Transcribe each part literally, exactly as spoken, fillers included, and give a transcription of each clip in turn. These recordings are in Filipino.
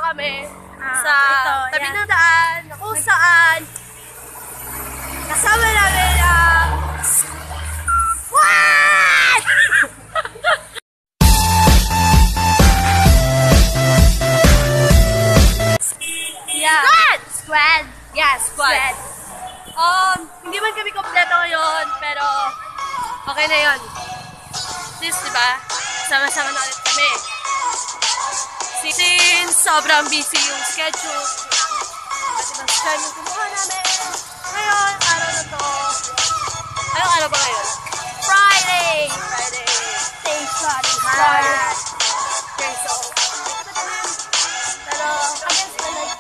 kami ah, sa ito, tabi yan. ng daan kung saan kasama namin ang what? Yeah. Squad! Squad! Yeah, squad. squad. Um, hindi man kami kompleto ngayon, pero okay na yun. This, diba? Sama-sama na ulit kami. Since sobrang busy yung schedule, at ibang schedule yung kumuha namin. Ngayon, araw na to. Anong araw ba ngayon? Friday! Friday! Thanks, Friday. Friday. Okay, so, pero, against the light.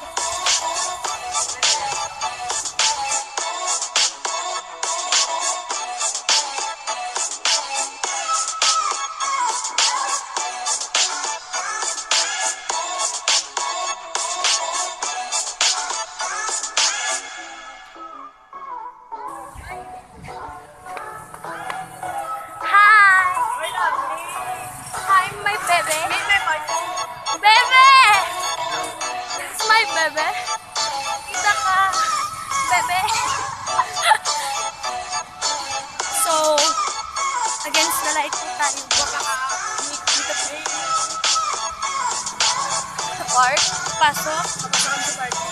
Bebe, kita ka, bebe. So, against the light po tayo. Dito po. Sa park, pasok. Kapasok kami sa park.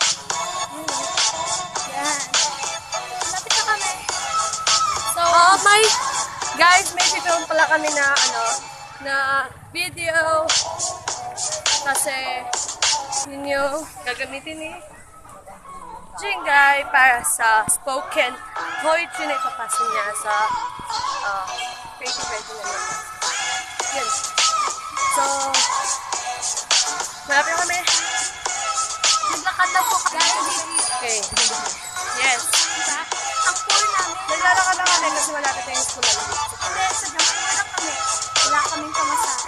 Yan. Lapit na kami. So, oh my, guys, may film pala kami na, ano, na video. Kasi, yun yung gagamitin ni Jingay para sa spoken poetry na ipapasa niya sa uh, creative writing na niya. Yun. So, malapit kami. Naglakad na po kami. Okay. Yes. Diba? Ang poor namin. Naglalakad na kami kasi malapit na yung school namin. Hindi, sa jump na lang kami. Wala kaming pamasahe.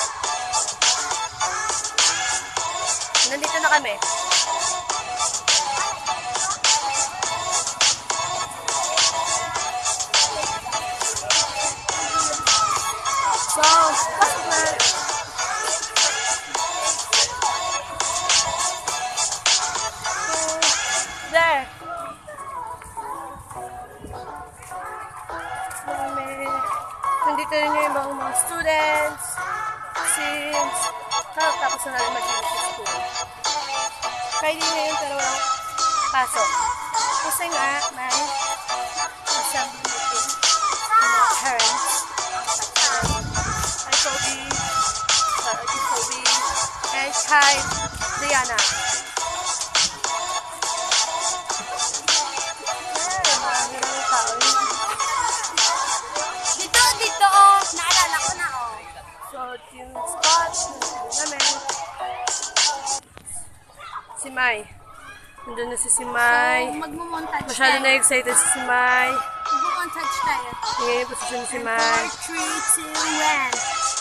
Nandito na kami. So, pasok na. So, there. Nandito rin yung ibang mga students. Since, tapos na namin mag-inis sa school. Friday na yun, pero walang pasok. Kasi nga, may assembly meeting ng mga parents. Hi, Kobe. Hi, Kobe. And hi, Diana. Marami lang yung tao. Dito, dito, oh. Naalala ko na, oh. So, yung spot, namin. Si Mai. Nandun na si si Mai. So, magmumontage Masyado tayo. na excited si si Mai. Magmumontage tayo. Ngayon yung posisyon si Mai. four, three, two, one.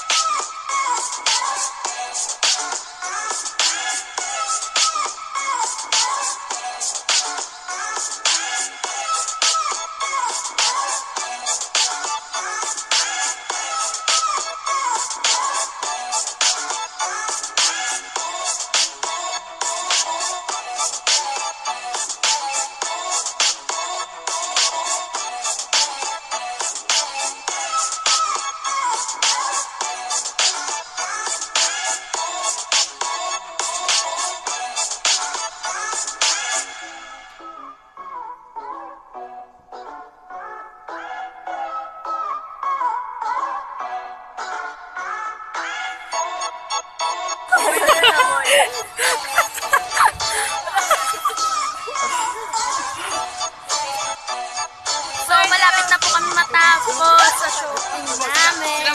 So, malapit na po kami matapos sa shooting namin.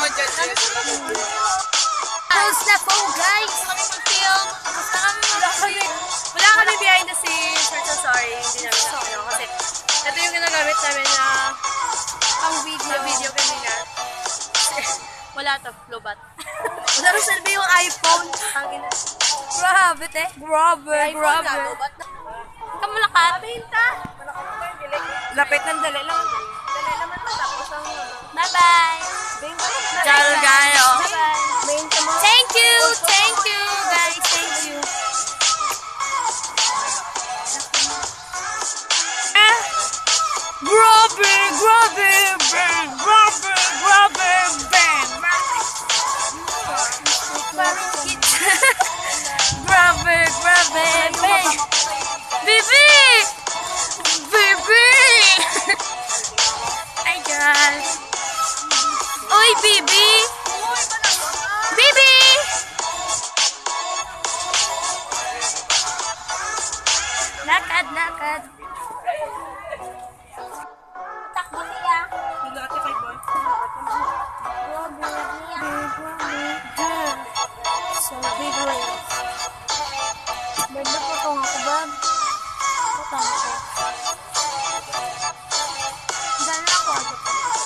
Tapos na po, guys. Kami mag-film. Tapos na kami mag-film. Wala kami behind the scenes. We're so sorry. Hindi namin sa ano. Kasi ito yung ginagamit namin na Pang video. na video kanina. Wala to. Lobat. Wala rin selfie yung iPhone. Tangin na. Grabe, te. Grabe, grabe. Kamulakat. Pinta. Lapit ng dali lang. Dali naman matapos ang Bye-bye. Ciao, guys. Bye-bye. Thank you. Thank you, guys. Thank you. Banda po ito nga ko ba? Ito nga ko. Dahil na ako agad.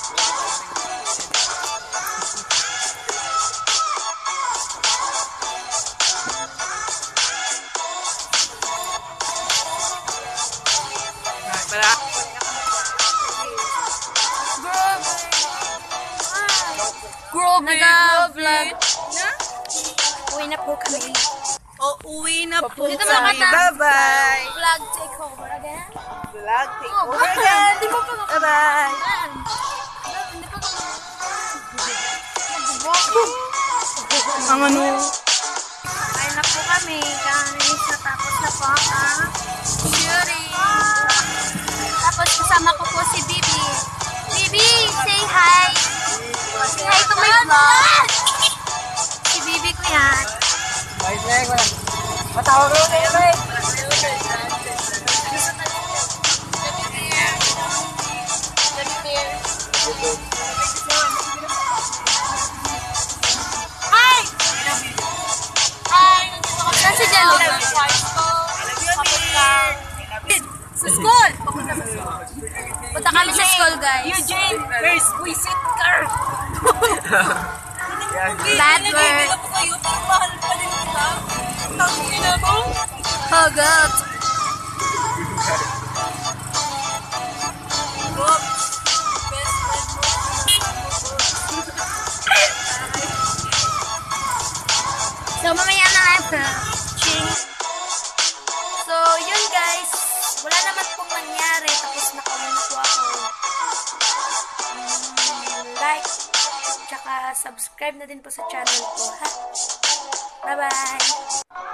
Para. Grobe! Nag-vlog. Na? Uwi na po kami. O, uwi na po Dito kami. mga kata- Bye-bye. Vlog takeover again. Vlog take Oh, over vlog again. Di mo pa Bye-bye. Hindi pa Ang ano? Kain na po kami. Guys, natapos na po ang shooting. Tapos kasama ko po si Bibi. Bibi, say hi. Say hi to my vlog. Si Bibi ko yan. Bye, Nek. Matawag ko na yun, Nek. Hi! Hi! Saan si Jello? Sa school! Punta kami sa school, guys. Eugene, where's Wisit Car? Bad word. Hugot. So, mamaya na live na. So, yun guys. Wala naman pong nangyari. Tapos nakawin po ako. Um, like, tsaka subscribe na din po sa channel ko, ha? Bye-bye!